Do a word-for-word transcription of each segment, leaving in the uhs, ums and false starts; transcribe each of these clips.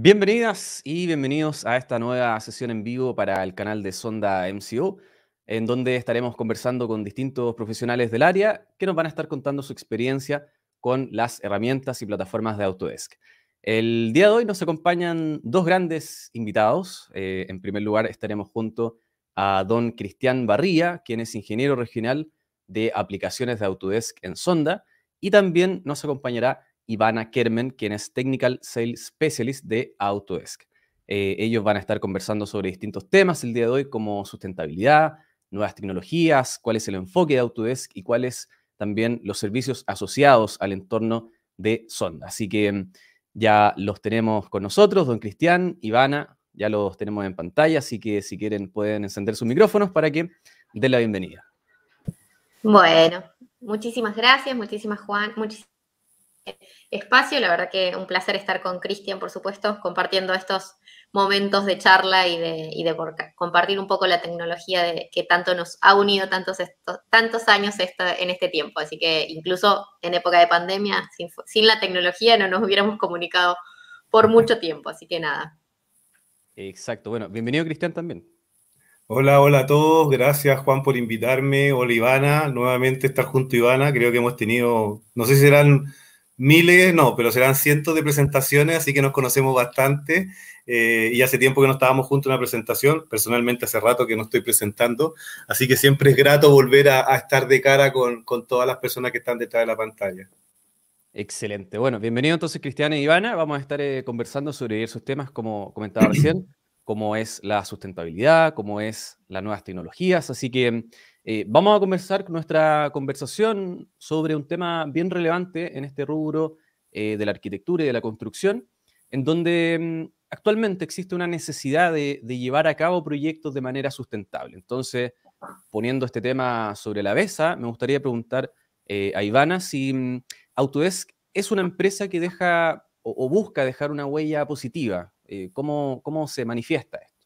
Bienvenidas y bienvenidos a esta nueva sesión en vivo para el canal de Sonda M C O, en donde estaremos conversando con distintos profesionales del área que nos van a estar contando su experiencia con las herramientas y plataformas de Autodesk. El día de hoy nos acompañan dos grandes invitados. Eh, en primer lugar, estaremos junto a don Cristian Barría, quien es ingeniero regional de aplicaciones de Autodesk en Sonda, y también nos acompañará Ivana Kermen, quien es Technical Sales Specialist de Autodesk. Eh, ellos van a estar conversando sobre distintos temas el día de hoy, como sustentabilidad, nuevas tecnologías, cuál es el enfoque de Autodesk y cuáles también los servicios asociados al entorno de Sonda. Así que ya los tenemos con nosotros, don Cristian, Ivana, ya los tenemos en pantalla, así que si quieren pueden encender sus micrófonos para que den la bienvenida. Bueno, muchísimas gracias, muchísimas Juan, muchísimas espacio. La verdad que un placer estar con Cristian, por supuesto, compartiendo estos momentos de charla y de, y de compartir un poco la tecnología de, que tanto nos ha unido tantos, estos, tantos años esto, en este tiempo. Así que incluso en época de pandemia, sin, sin la tecnología no nos hubiéramos comunicado por mucho tiempo. Así que nada. Exacto. Bueno, bienvenido Cristian también. Hola, hola a todos. Gracias, Juan, por invitarme. Hola, Ivana. Nuevamente estar junto a Ivana. Creo que hemos tenido, no sé si serán miles, no, pero serán cientos de presentaciones, así que nos conocemos bastante. Eh, y hace tiempo que no estábamos juntos en una presentación. Personalmente, hace rato que no estoy presentando. Así que siempre es grato volver a, a estar de cara con, con todas las personas que están detrás de la pantalla. Excelente. Bueno, bienvenido entonces Cristian e Ivana. Vamos a estar eh, conversando sobre diversos temas, como comentaba recién, como es la sustentabilidad, como es las nuevas tecnologías. Así que eh, vamos a conversar nuestra conversación sobre un tema bien relevante en este rubro eh, de la arquitectura y de la construcción, en donde mm, actualmente existe una necesidad de, de llevar a cabo proyectos de manera sustentable. Entonces, poniendo este tema sobre la mesa, me gustaría preguntar eh, a Ivana si mm, Autodesk es una empresa que deja o, o busca dejar una huella positiva. Eh, ¿cómo, ¿Cómo se manifiesta esto?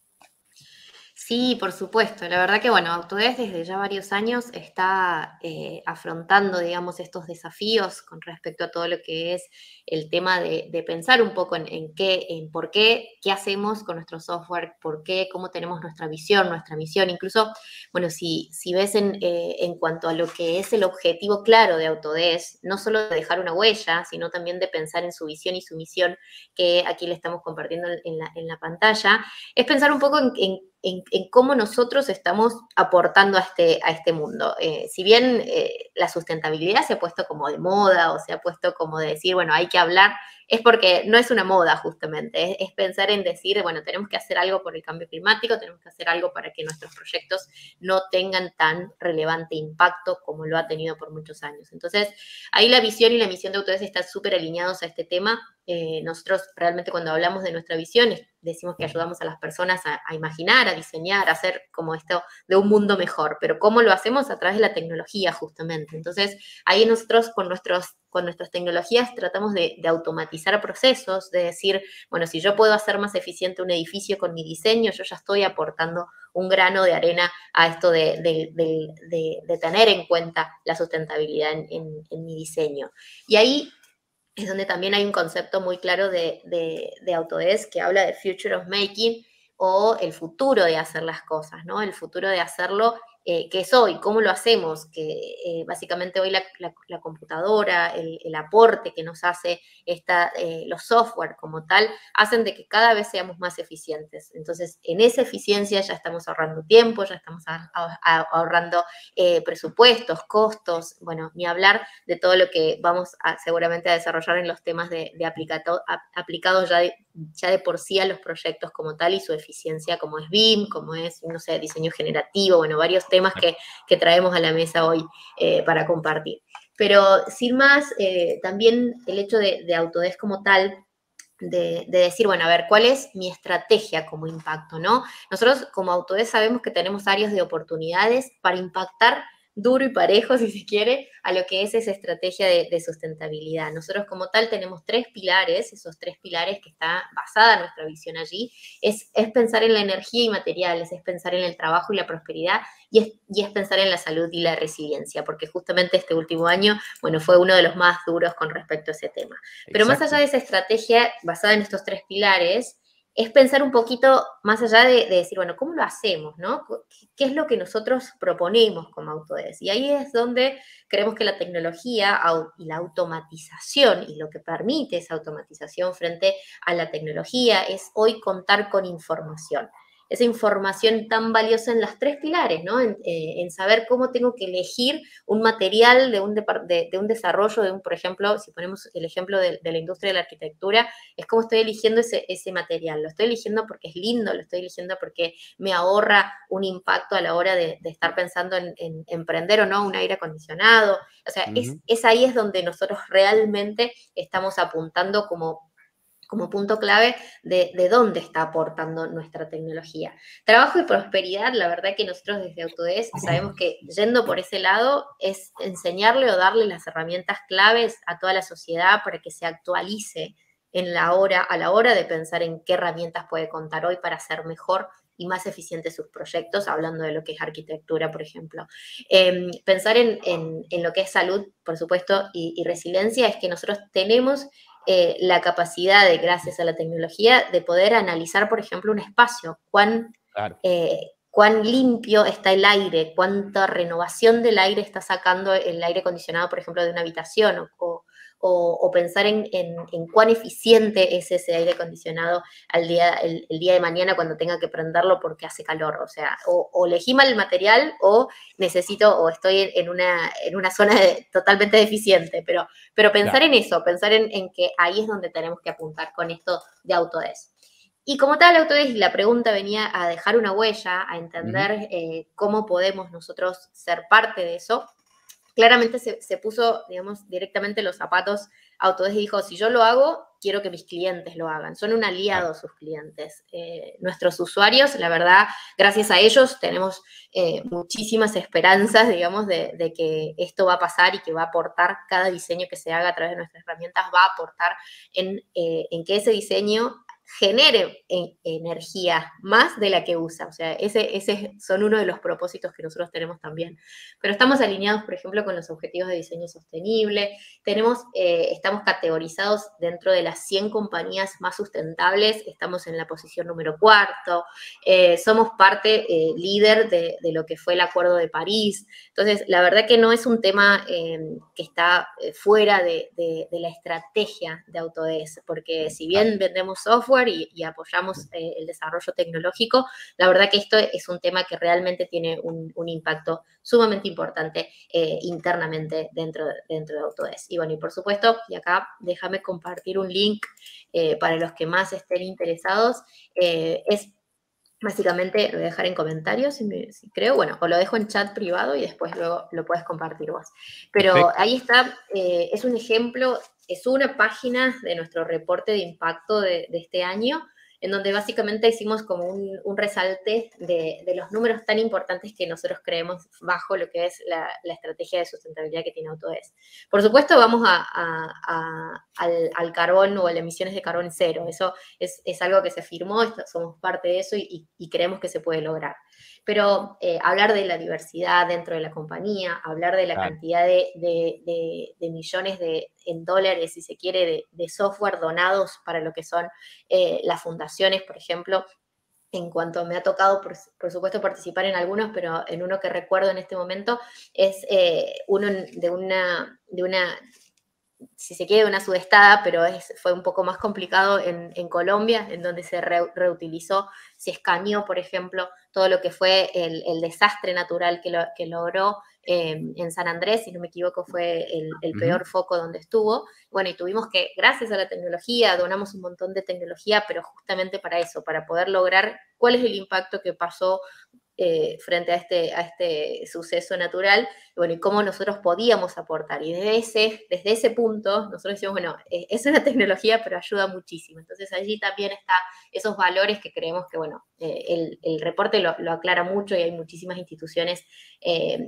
Sí, por supuesto. La verdad que, bueno, Autodesk desde ya varios años está eh, afrontando, digamos, estos desafíos con respecto a todo lo que es el tema de, de pensar un poco en, en qué, en por qué, qué hacemos con nuestro software, por qué, cómo tenemos nuestra visión, nuestra misión. Incluso, bueno, si, si ves en, eh, en cuanto a lo que es el objetivo claro de Autodesk, no solo de dejar una huella, sino también de pensar en su visión y su misión, que aquí le estamos compartiendo en la, en la pantalla, es pensar un poco en, en En, en cómo nosotros estamos aportando a este, a este mundo. Eh, si bien eh, la sustentabilidad se ha puesto como de moda o se ha puesto como de decir, bueno, hay que hablar, es porque no es una moda justamente, es, es pensar en decir, bueno, tenemos que hacer algo por el cambio climático, tenemos que hacer algo para que nuestros proyectos no tengan tan relevante impacto como lo ha tenido por muchos años. Entonces, ahí la visión y la misión de Autodesk están súper alineados a este tema. Eh, nosotros realmente cuando hablamos de nuestra visión decimos que ayudamos a las personas a, a imaginar, a diseñar, a hacer como esto de un mundo mejor, pero ¿cómo lo hacemos? A través de la tecnología justamente. Entonces ahí nosotros con, nuestros, con nuestras tecnologías tratamos de, de automatizar procesos, de decir, bueno, si yo puedo hacer más eficiente un edificio con mi diseño, yo ya estoy aportando un grano de arena a esto de, de, de, de, de tener en cuenta la sustentabilidad en, en, en mi diseño. Y ahí es donde también hay un concepto muy claro de, de, de Autodesk que habla de Future of Making o el futuro de hacer las cosas, ¿no? El futuro de hacerlo, eh, ¿qué es hoy? ¿Cómo lo hacemos? Que eh, básicamente hoy la, la, la computadora, el, el, aporte que nos hace esta, eh, los software como tal, hacen de que cada vez seamos más eficientes. Entonces, en esa eficiencia ya estamos ahorrando tiempo, ya estamos a, a, ahorrando eh, presupuestos, costos, bueno, ni hablar de todo lo que vamos a, seguramente a desarrollar en los temas de, de aplicado, aplicados ya de, ya de por sí a los proyectos como tal y su eficiencia como es B I M, como es, no sé, diseño generativo, bueno, varios temas que, que traemos a la mesa hoy eh, para compartir. Pero sin más, eh, también el hecho de, de Autodesk como tal, De, de decir, bueno, a ver, ¿cuál es mi estrategia como impacto, no? Nosotros como Autodesk sabemos que tenemos áreas de oportunidades para impactar duro y parejo, si se quiere, a lo que es esa estrategia de, de sustentabilidad. Nosotros como tal tenemos tres pilares, esos tres pilares que está basada nuestra visión allí, es, es pensar en la energía y materiales, es pensar en el trabajo y la prosperidad, y es, y es pensar en la salud y la resiliencia, porque justamente este último año, bueno, fue uno de los más duros con respecto a ese tema. Pero Exacto. más allá de esa estrategia basada en estos tres pilares, es pensar un poquito más allá de, de decir, bueno, ¿cómo lo hacemos, no? ¿Qué es lo que nosotros proponemos como Autodesk? Y ahí es donde creemos que la tecnología y la automatización y lo que permite esa automatización frente a la tecnología es hoy contar con información. Esa información tan valiosa en las tres pilares, ¿no? En, eh, en saber cómo tengo que elegir un material de un, de, de un desarrollo, de un, por ejemplo, si ponemos el ejemplo de, de la industria de la arquitectura, es cómo estoy eligiendo ese, ese material. Lo estoy eligiendo porque es lindo, lo estoy eligiendo porque me ahorra un impacto a la hora de, de estar pensando en, en, en prender o no un aire acondicionado. O sea, uh-huh. es, es ahí es donde nosotros realmente estamos apuntando como como punto clave de, de dónde está aportando nuestra tecnología. Trabajo y prosperidad, la verdad que nosotros desde Autodesk sabemos que yendo por ese lado es enseñarle o darle las herramientas claves a toda la sociedad para que se actualice en la hora, a la hora de pensar en qué herramientas puede contar hoy para hacer mejor y más eficientes sus proyectos, hablando de lo que es arquitectura, por ejemplo. Eh, pensar en, en, en lo que es salud, por supuesto, y, y resiliencia, es que nosotros tenemos eh, la capacidad, de, gracias a la tecnología, de poder analizar, por ejemplo, un espacio, cuán, claro. eh, cuán limpio está el aire, cuánta renovación del aire está sacando el aire acondicionado, por ejemplo, de una habitación, o, o O, o pensar en, en, en cuán eficiente es ese aire acondicionado al día, el, el día de mañana cuando tenga que prenderlo porque hace calor. O sea, o, o elegí mal el material o necesito, o estoy en una, en una zona de, totalmente deficiente. Pero, pero pensar claro. en eso, pensar en, en que ahí es donde tenemos que apuntar con esto de Autodesk. Y como tal, Autodesk, la pregunta venía a dejar una huella, a entender uh-huh. eh, cómo podemos nosotros ser parte de eso. Claramente se, se puso, digamos, directamente los zapatos Autodesk y dijo, si yo lo hago, quiero que mis clientes lo hagan. Son un aliado sus clientes. Eh, nuestros usuarios, la verdad, gracias a ellos tenemos eh, muchísimas esperanzas, digamos, de, de que esto va a pasar y que va a aportar, cada diseño que se haga a través de nuestras herramientas va a aportar en, eh, en que ese diseño genere en, energía más de la que usa. O sea, ese, ese son uno de los propósitos que nosotros tenemos también. Pero estamos alineados, por ejemplo, con los objetivos de diseño sostenible. Tenemos, eh, estamos categorizados dentro de las cien compañías más sustentables. Estamos en la posición número cuarto. Eh, somos parte eh, líder de, de lo que fue el Acuerdo de París. Entonces, la verdad que no es un tema eh, que está fuera de, de, de la estrategia de Autodesk, porque si bien vendemos software, Y, y apoyamos eh, el desarrollo tecnológico, la verdad que esto es un tema que realmente tiene un, un impacto sumamente importante eh, internamente dentro, dentro de Autodesk. Y bueno, y por supuesto, y acá déjame compartir un link eh, para los que más estén interesados, eh, es básicamente, lo voy a dejar en comentarios, si, me, si creo, bueno, o lo dejo en chat privado y después luego lo puedes compartir vos. Pero perfecto. Ahí está, eh, es un ejemplo, es una página de nuestro reporte de impacto de, de este año, en donde básicamente hicimos como un, un resalte de, de los números tan importantes que nosotros creemos bajo lo que es la, la estrategia de sustentabilidad que tiene Autodesk. Por supuesto, vamos a, a, a, al, al carbón o a las emisiones de carbón cero. Eso es, es algo que se firmó, somos parte de eso y, y creemos que se puede lograr. Pero eh, hablar de la diversidad dentro de la compañía, hablar de la claro. cantidad de, de, de, de millones de, en dólares, si se quiere, de, de software donados para lo que son eh, las fundaciones, por ejemplo, en cuanto me ha tocado, por, por supuesto, participar en algunos, pero en uno que recuerdo en este momento, es eh, uno de una, de una, si se quiere, de una sudestada, pero es, fue un poco más complicado en, en Colombia, en donde se re, reutilizó, se escaneó, por ejemplo, todo lo que fue el, el desastre natural que, lo, que logró eh, en San Andrés, si no me equivoco, fue el, el peor uh-huh. foco donde estuvo. Bueno, y tuvimos que, gracias a la tecnología, donamos un montón de tecnología, pero justamente para eso, para poder lograr cuál es el impacto que pasó Eh, frente a este, a este suceso natural, y bueno, y cómo nosotros podíamos aportar. Y desde ese, desde ese punto, nosotros decimos, bueno, eh, es una tecnología, pero ayuda muchísimo. Entonces, allí también están esos valores que creemos que, bueno, eh, el, el reporte lo, lo aclara mucho y hay muchísimas instituciones eh,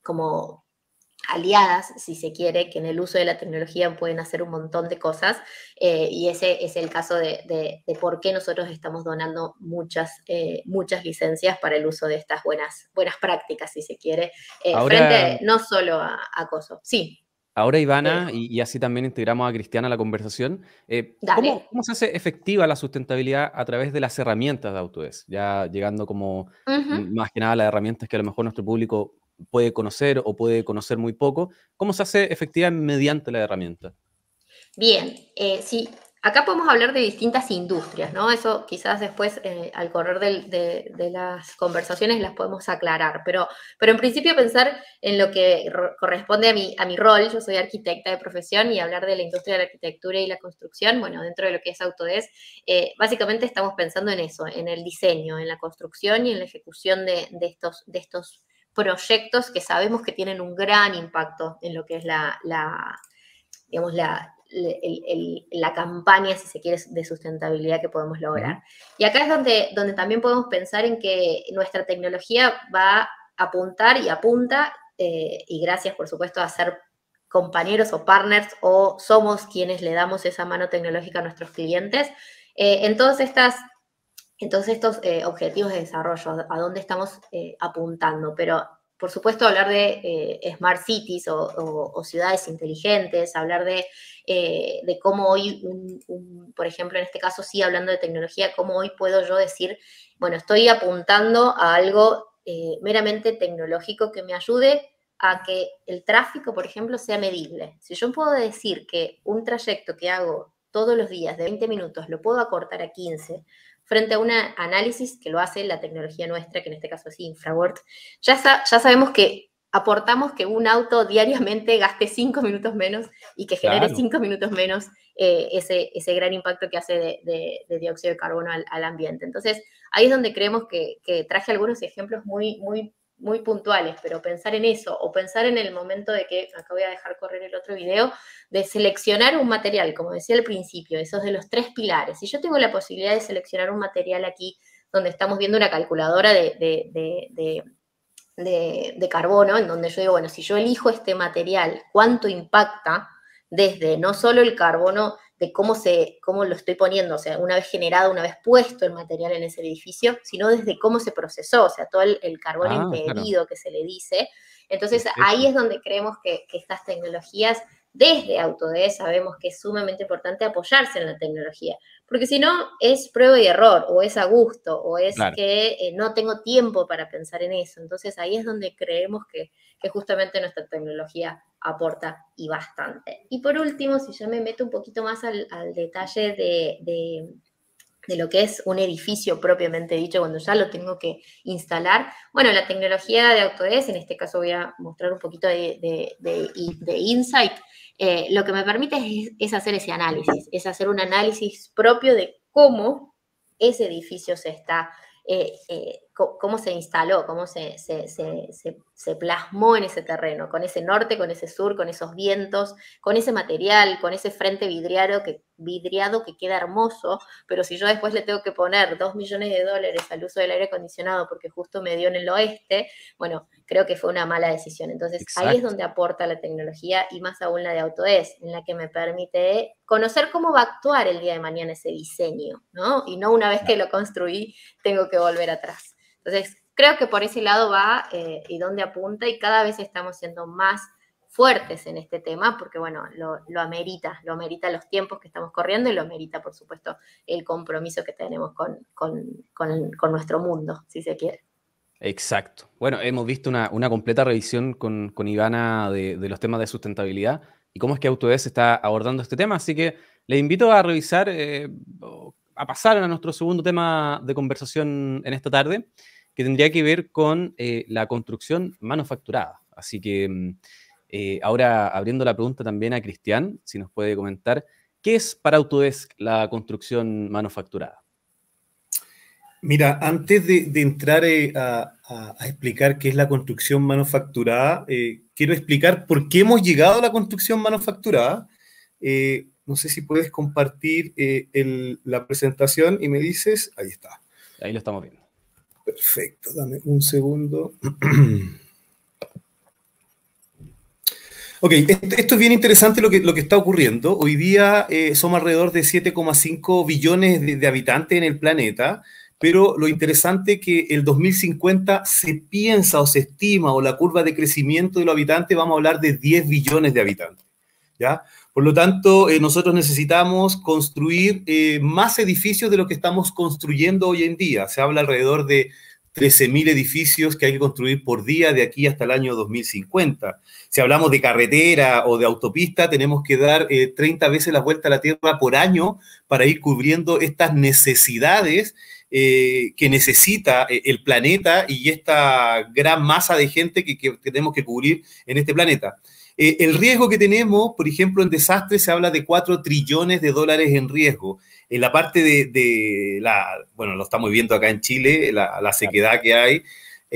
como aliadas, si se quiere, que en el uso de la tecnología pueden hacer un montón de cosas, eh, y ese es el caso de, de, de por qué nosotros estamos donando muchas, eh, muchas licencias para el uso de estas buenas, buenas prácticas, si se quiere, eh, Ahora, frente no solo a acoso. Sí. ahora Ivana, Eh, y, y así también integramos a Cristiana a la conversación, eh, ¿cómo, dale. ¿cómo se hace efectiva la sustentabilidad a través de las herramientas de Autodesk? Ya llegando como Uh-huh. mm, más que nada a las herramientas que a lo mejor nuestro público puede conocer o puede conocer muy poco, ¿cómo se hace efectiva mediante la herramienta? Bien, eh, sí, acá podemos hablar de distintas industrias, ¿no? Eso quizás después, eh, al correr del- de, de las conversaciones, las podemos aclarar, pero, pero en principio pensar en lo que ro- corresponde a mi, a mi rol. Yo soy arquitecta de profesión, y hablar de la industria de la arquitectura y la construcción, bueno, dentro de lo que es Autodesk, eh, básicamente estamos pensando en eso, en el diseño, en la construcción y en la ejecución de, de estos, de estos proyectos que sabemos que tienen un gran impacto en lo que es la, la digamos, la, el, el, la campaña, si se quiere, de sustentabilidad que podemos lograr. Ujú. Y acá es donde, donde también podemos pensar en que nuestra tecnología va a apuntar y apunta, eh, y gracias, por supuesto, a ser compañeros o partners, o somos quienes le damos esa mano tecnológica a nuestros clientes, eh, en todas estas en todos estos eh, objetivos de desarrollo, a dónde estamos eh, apuntando. Pero, por supuesto, hablar de eh, smart cities o, o, o, ciudades inteligentes, hablar de, eh, de cómo hoy, un, un, por ejemplo, en este caso sí, hablando de tecnología, cómo hoy puedo yo decir, bueno, estoy apuntando a algo eh, meramente tecnológico que me ayude a que el tráfico, por ejemplo, sea medible. Si yo puedo decir que un trayecto que hago todos los días de veinte minutos lo puedo acortar a quince, frente a un análisis que lo hace la tecnología nuestra, que en este caso es Infraworld, ya, sa ya sabemos que aportamos que un auto diariamente gaste cinco minutos menos y que genere Claro. cinco minutos menos eh, ese, ese gran impacto que hace de, de, de dióxido de carbono al, al, ambiente. Entonces, ahí es donde creemos que, que traje algunos ejemplos muy, muy, muy puntuales, pero pensar en eso, o pensar en el momento de que, acá voy a dejar correr el otro video, de seleccionar un material, como decía al principio, esos de los tres pilares. Si yo tengo la posibilidad de seleccionar un material aquí, donde estamos viendo una calculadora de, de, de, de De, de carbono, en donde yo digo, bueno, si yo elijo este material, ¿cuánto impacta desde no solo el carbono, de cómo, se, cómo lo estoy poniendo, o sea, una vez generado, una vez puesto el material en ese edificio, sino desde cómo se procesó, o sea, todo el, el carbono Ah, claro. embedido que se le dice? Entonces, ahí Perfecto. es donde creemos que, que estas tecnologías, desde Autodesk, sabemos que es sumamente importante apoyarse en la tecnología, porque si no, es prueba y error, o es a gusto, o es Claro. que eh, no tengo tiempo para pensar en eso. Entonces, ahí es donde creemos que, que justamente nuestra tecnología aporta, y bastante. Y por último, si yo me meto un poquito más al, al detalle de, de, de lo que es un edificio propiamente dicho, cuando ya lo tengo que instalar, bueno, la tecnología de Autodesk, en este caso voy a mostrar un poquito de, de, de, de Insight, eh, lo que me permite es, es hacer ese análisis, es hacer un análisis propio de cómo ese edificio se está, eh, eh, cómo se instaló, cómo se, se, se, se, se plasmó en ese terreno, con ese norte, con ese sur, con esos vientos, con ese material, con ese frente vidriado que, vidriado que queda hermoso, pero si yo después le tengo que poner dos millones de dólares al uso del aire acondicionado porque justo me dio en el oeste, bueno, creo que fue una mala decisión. Entonces, ahí es Exacto. donde aporta la tecnología, y más aún la de Autodesk, en la que me permite conocer cómo va a actuar el día de mañana ese diseño, ¿no? Y no una vez que lo construí, tengo que volver atrás. Entonces, creo que por ese lado va eh, y dónde apunta, y cada vez estamos siendo más fuertes en este tema, porque bueno, lo, lo amerita, lo amerita los tiempos que estamos corriendo, y lo amerita, por supuesto, el compromiso que tenemos con, con, con, con nuestro mundo, si se quiere. Exacto. Bueno, hemos visto una, una completa revisión con, con Ivana de, de los temas de sustentabilidad y cómo es que Autodesk está abordando este tema, así que les invito a revisar, eh, a pasar a nuestro segundo tema de conversación en esta tarde, que tendría que ver con eh, la construcción manufacturada. Así que eh, ahora abriendo la pregunta también a Cristian, si nos puede comentar, ¿qué es para Autodesk la construcción manufacturada? Mira, antes de, de entrar eh, a, a, a explicar qué es la construcción manufacturada, eh, quiero explicar por qué hemos llegado a la construcción manufacturada. Eh, no sé si puedes compartir eh, el, la presentación y me dices, ahí está. Ahí lo estamos viendo. Perfecto, dame un segundo. Ok, esto, esto es bien interesante lo que, lo que está ocurriendo. Hoy día eh, somos alrededor de siete coma cinco billones de, de habitantes en el planeta, pero lo interesante es que el dos mil cincuenta se piensa o se estima, o la curva de crecimiento de los habitantes, vamos a hablar de diez billones de habitantes, ¿ya? Por lo tanto, eh, nosotros necesitamos construir eh, más edificios de lo que estamos construyendo hoy en día. Se habla alrededor de trece mil edificios que hay que construir por día de aquí hasta el año dos mil cincuenta. Si hablamos de carretera o de autopista, tenemos que dar eh, treinta veces la vuelta a la Tierra por año para ir cubriendo estas necesidades eh, que necesita eh, el planeta y esta gran masa de gente que, que tenemos que cubrir en este planeta. Eh, el riesgo que tenemos, por ejemplo, en desastres se habla de cuatro trillones de dólares en riesgo. En la parte de, de la, bueno, lo estamos viendo acá en Chile, la, la sequedad que hay,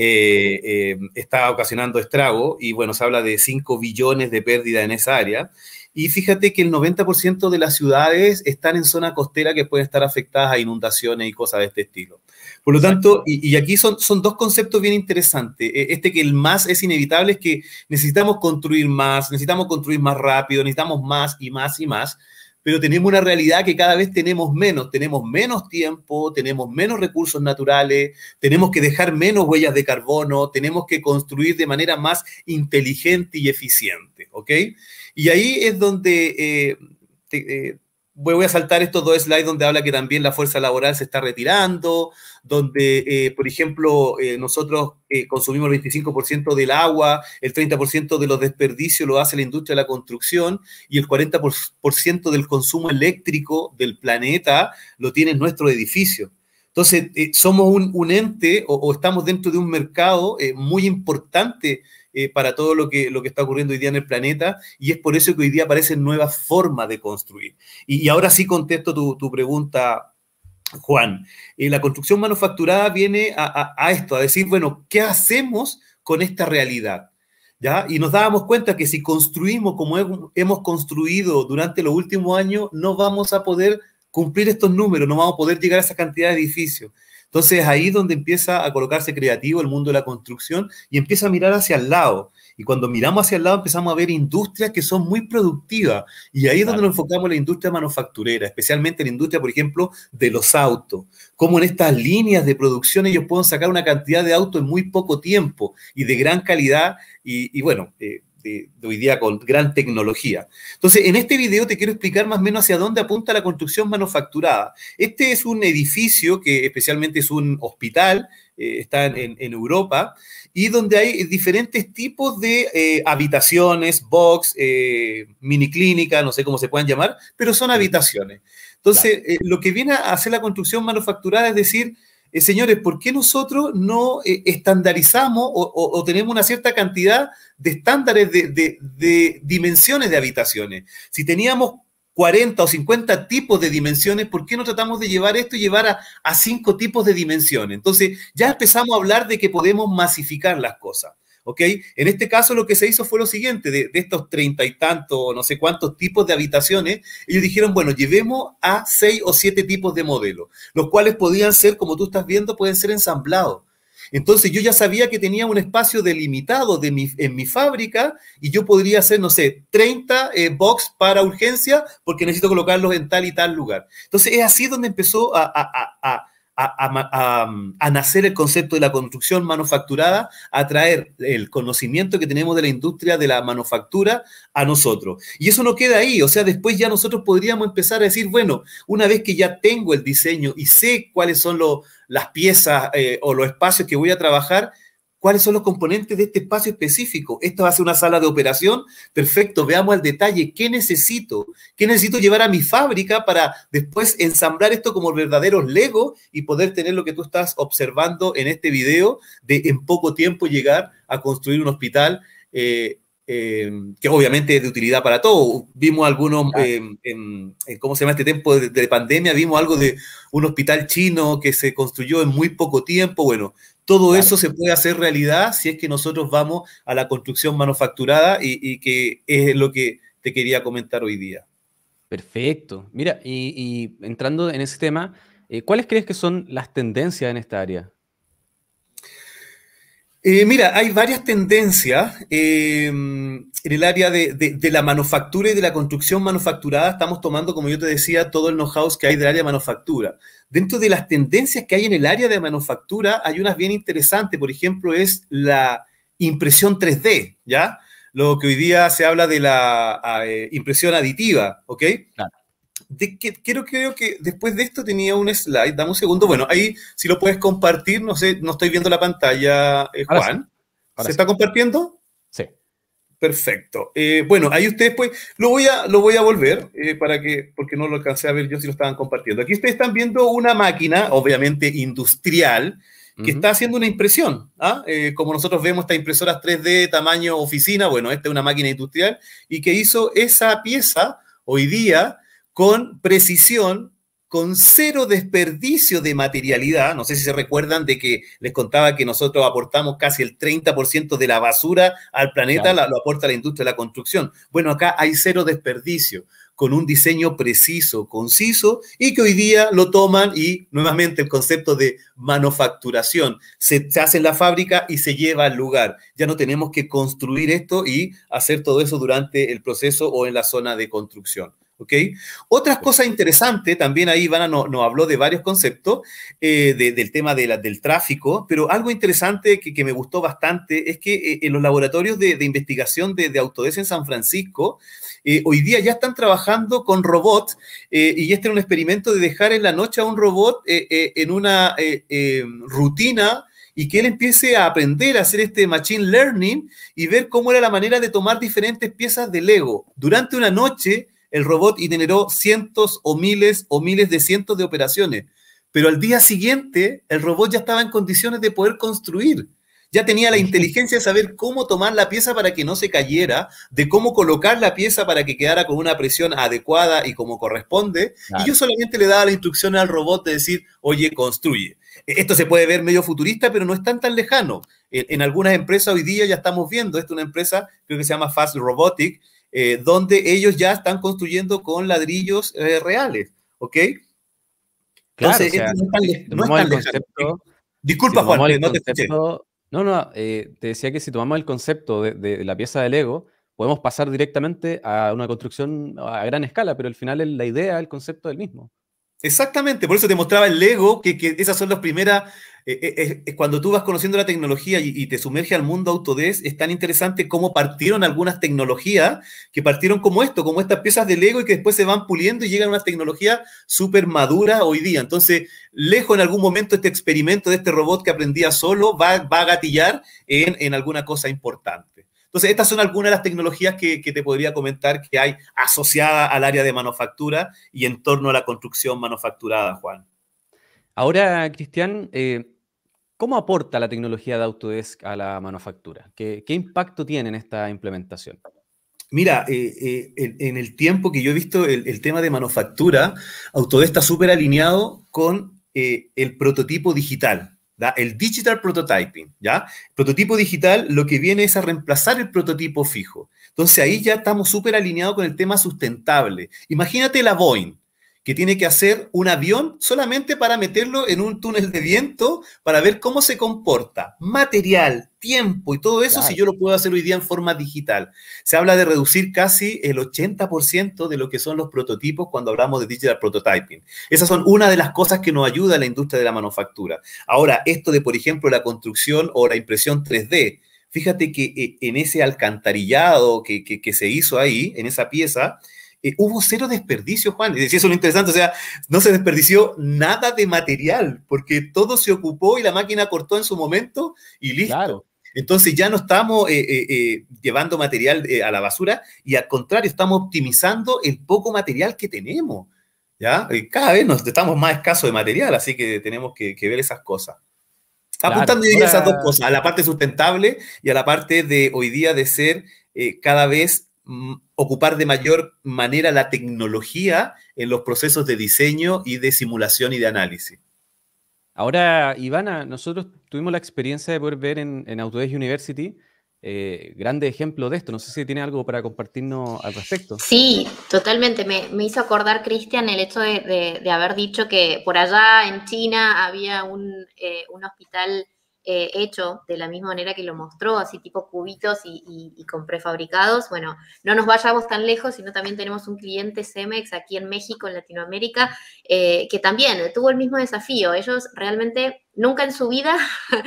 eh, eh, está ocasionando estrago y bueno, se habla de cinco billones de pérdida en esa área. Y fíjate que el noventa por ciento de las ciudades están en zona costera que pueden estar afectadas a inundaciones y cosas de este estilo. Por lo tanto, y, y aquí son, son dos conceptos bien interesantes. Este que el más es inevitable es que necesitamos construir más, necesitamos construir más rápido, necesitamos más y más y más, pero tenemos una realidad que cada vez tenemos menos, tenemos menos tiempo, tenemos menos recursos naturales, tenemos que dejar menos huellas de carbono, tenemos que construir de manera más inteligente y eficiente, ¿ok? Y ahí es donde eh, te, eh, voy a saltar estos dos slides donde habla que también la fuerza laboral se está retirando, donde, eh, por ejemplo, eh, nosotros eh, consumimos el veinticinco por ciento del agua, el treinta por ciento de los desperdicios lo hace la industria de la construcción y el cuarenta por ciento del consumo eléctrico del planeta lo tienen nuestros edificios. Entonces, eh, somos un, un ente o, o estamos dentro de un mercado eh, muy importante eh, para todo lo que, lo que está ocurriendo hoy día en el planeta y es por eso que hoy día aparecen nuevas formas de construir. Y, y ahora sí contesto tu, tu pregunta, Juan. Eh, la construcción manufacturada viene a, a, a esto, a decir, bueno, ¿qué hacemos con esta realidad? ¿Ya? Y nos dábamos cuenta que si construimos como hemos construido durante los últimos años, no vamos a poder cumplir estos números, no vamos a poder llegar a esa cantidad de edificios. Entonces ahí es donde empieza a colocarse creativo el mundo de la construcción y empieza a mirar hacia el lado. Y cuando miramos hacia el lado empezamos a ver industrias que son muy productivas. Y ahí es donde nos enfocamos en la industria manufacturera, especialmente en la industria, por ejemplo, de los autos. Como en estas líneas de producción ellos pueden sacar una cantidad de autos en muy poco tiempo y de gran calidad y, y bueno, eh, de, de hoy día con gran tecnología. Entonces, en este video te quiero explicar más o menos hacia dónde apunta la construcción manufacturada. Este es un edificio que especialmente es un hospital, eh, está en, en Europa, y donde hay diferentes tipos de eh, habitaciones, box, eh, mini clínica, no sé cómo se puedan llamar, pero son habitaciones. Entonces, claro. eh, lo que viene a hacer la construcción manufacturada es decir, eh, señores, ¿por qué nosotros no eh, estandarizamos o, o, o tenemos una cierta cantidad de estándares de, de, de dimensiones de habitaciones? Si teníamos cuarenta o cincuenta tipos de dimensiones, ¿por qué no tratamos de llevar esto y llevar a, a cinco tipos de dimensiones? Entonces, ya empezamos a hablar de que podemos masificar las cosas, ¿ok? En este caso, lo que se hizo fue lo siguiente, de, de estos treinta y tantos, no sé cuántos tipos de habitaciones, ellos dijeron, bueno, llevemos a seis o siete tipos de modelos, los cuales podían ser, como tú estás viendo, pueden ser ensamblados. Entonces yo ya sabía que tenía un espacio delimitado de mi, en mi fábrica y yo podría hacer, no sé, treinta eh, box para urgencia porque necesito colocarlos en tal y tal lugar. Entonces es así donde empezó a, a, a, a, a, a, a nacer el concepto de la construcción manufacturada, a traer el conocimiento que tenemos de la industria de la manufactura a nosotros. Y eso no queda ahí, o sea, después ya nosotros podríamos empezar a decir, bueno, una vez que ya tengo el diseño y sé cuáles son los las piezas eh, o los espacios que voy a trabajar, cuáles son los componentes de este espacio específico. Esta va a ser una sala de operación, perfecto, veamos al detalle, ¿qué necesito? ¿Qué necesito llevar a mi fábrica para después ensamblar esto como verdaderos Lego y poder tener lo que tú estás observando en este video, de en poco tiempo llegar a construir un hospital eh, Eh, que obviamente es de utilidad para todos. Vimos algunos, claro. eh, en, en, ¿cómo se llama este tiempo de, de pandemia? Vimos algo de un hospital chino que se construyó en muy poco tiempo. Bueno, todo claro. eso se puede hacer realidad si es que nosotros vamos a la construcción manufacturada y, y que es lo que te quería comentar hoy día. Perfecto. Mira, y, y entrando en ese tema, eh, ¿cuáles crees que son las tendencias en esta área? Eh, mira, hay varias tendencias eh, en el área de, de- de la manufactura y de la construcción manufacturada. Estamos tomando, como yo te decía, todo el know-how que hay del área de manufactura. Dentro de las tendencias que hay en el área de manufactura, hay unas bien interesantes. Por ejemplo, es la impresión tres D, ¿ya? Lo que hoy día se habla de la eh, impresión aditiva, ¿ok? Claro. De que, quiero, creo que después de esto tenía un slide, dame un segundo. Bueno, ahí si lo puedes compartir, no sé, no estoy viendo la pantalla, eh, Ahora sí, Juan. ahora ¿Se sí. está compartiendo? Sí. Perfecto. Eh, bueno, ahí ustedes pues, lo voy a, lo voy a volver eh, para que, porque no lo alcancé a ver yo si lo estaban compartiendo. Aquí ustedes están viendo una máquina, obviamente industrial, que Ujú. está haciendo una impresión. ¿Ah? Eh, como nosotros vemos estas impresoras tres D tamaño oficina, bueno, esta es una máquina industrial y que hizo esa pieza hoy día con precisión, con cero desperdicio de materialidad. No sé si se recuerdan de que les contaba que nosotros aportamos casi el treinta por ciento de la basura al planeta, Claro. la, lo aporta la industria de la construcción. Bueno, acá hay cero desperdicio, con un diseño preciso, conciso, y que hoy día lo toman y nuevamente el concepto de manufacturación. Se, se hace en la fábrica y se lleva al lugar. Ya no tenemos que construir esto y hacer todo eso durante el proceso o en la zona de construcción. ¿Ok? Otras cosas interesantes, también ahí Ivana nos no habló de varios conceptos eh, de, del tema de la, del tráfico, pero algo interesante que, que, me gustó bastante es que eh, en los laboratorios de, de investigación de, de Autodesk en San Francisco, eh, hoy día ya están trabajando con robots eh, y este era un experimento de dejar en la noche a un robot eh, eh, en una eh, eh, rutina y que él empiece a aprender a hacer este machine learning y ver cómo era la manera de tomar diferentes piezas de Lego. Durante una noche, el robot generó cientos o miles o miles de cientos de operaciones, pero al día siguiente el robot ya estaba en condiciones de poder construir. Ya tenía la inteligencia de saber cómo tomar la pieza para que no se cayera, de cómo colocar la pieza para que quedara con una presión adecuada y como corresponde, Claro. y yo solamente le daba la instrucción al robot de decir, oye, construye. Esto se puede ver medio futurista, pero no es tan tan lejano. En, en algunas empresas hoy día ya estamos viendo, esta es una empresa, creo que se llama Fast Robotic, eh, donde ellos ya están construyendo con ladrillos eh, reales, ¿ok? Claro, o Entonces, sea, esto no es tan, si le- no es tomamos el tan lejano. concepto, si Disculpa, Juan, tomamos te- el no te escuché. concepto, no, no, eh, te decía que si tomamos el concepto de, de la pieza de Lego, podemos pasar directamente a una construcción a gran escala, pero al final el- la idea, el concepto es el mismo. Exactamente, por eso te mostraba el Lego, que, que esas son las primeras, eh, eh, eh, cuando tú vas conociendo la tecnología y, y te sumerge al mundo Autodesk, es tan interesante cómo partieron algunas tecnologías, que partieron como esto, como estas piezas de Lego y que después se van puliendo y llegan a unas tecnologías súper maduras hoy día. Entonces, lejos en algún momento este experimento de este robot que aprendía solo va, va a gatillar en, en alguna cosa importante. Entonces, estas son algunas de las tecnologías que, que te podría comentar que hay asociadas al área de manufactura y en torno a la construcción manufacturada, Juan. Ahora, Cristian, eh, ¿cómo aporta la tecnología de Autodesk a la manufactura? ¿Qué, qué impacto tiene en esta implementación? Mira, eh, eh, en, en el tiempo que yo he visto el, el tema de manufactura, Autodesk está súper alineado con eh, el prototipo digital. ¿Da? El digital prototyping, ¿ya? Prototipo digital lo que viene es a reemplazar el prototipo fijo. Entonces ahí ya estamos súper alineados con el tema sustentable. Imagínate la Boeing, que tiene que hacer un avión solamente para meterlo en un túnel de viento para ver cómo se comporta. Material, tiempo y todo eso, Claro. si yo lo puedo hacer hoy día en forma digital. Se habla de reducir casi el ochenta por ciento de lo que son los prototipos cuando hablamos de digital prototyping. Esas son una de las cosas que nos ayuda a la industria de la manufactura. Ahora, esto de, por ejemplo, la construcción o la impresión tres D, fíjate que en ese alcantarillado que, que, que se hizo ahí, en esa pieza, eh, hubo cero desperdicio, Juan. Es decir, eso es lo interesante, o sea, no se desperdició nada de material, porque todo se ocupó y la máquina cortó en su momento y listo. Claro. Entonces ya no estamos eh, eh, eh, llevando material eh, a la basura y al contrario, estamos optimizando el poco material que tenemos. ¿Ya? Y cada vez nos estamos más escasos de material, así que tenemos que, que ver esas cosas. Claro. Apuntando yo Ahora, esas dos cosas, a la parte sustentable y a la parte de hoy día de ser eh, cada vez mm, ocupar de mayor manera la tecnología en los procesos de diseño y de simulación y de análisis. ahora, Ivana, nosotros tuvimos la experiencia de poder ver en, en Autodesk University eh, grandes ejemplos de esto. No sé si tiene algo para compartirnos al respecto. Sí, totalmente. Me, me hizo acordar, Cristian, el hecho de, de- de haber dicho que por allá en China había un, eh, un hospital eh, hecho de la misma manera que lo mostró, así tipo cubitos y, y, y con prefabricados. Bueno, no nos vayamos tan lejos, sino también tenemos un cliente Cemex aquí en México, en Latinoamérica, eh, que también tuvo el mismo desafío. Ellos realmente nunca en su vida